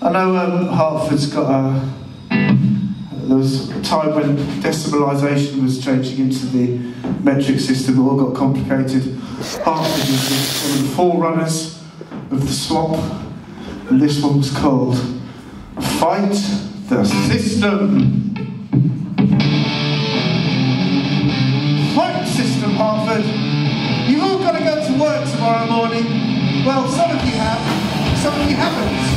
I know Hertford's got a... There was a time when decimalisation was changing into the metric system, it all got complicated. Hertford was one of the forerunners of the swap, and this one was called Fight the System. Fight the system, Hertford. You've all got to go to work tomorrow morning. Well, some of you have, some of you haven't.